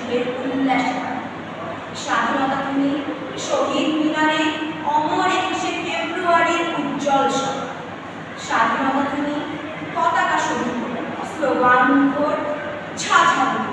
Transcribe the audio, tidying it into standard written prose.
জীবের উল্লাস হয়। স্বাধীনতা তুমি শহীদ মিনারে অমর 21শে ফেব্রুয়ারির উজ্জ্বল সভা। স্বাধীনতা তুমি পতাকা শহীদ স্লোগান মুখর ঝাঁঝালো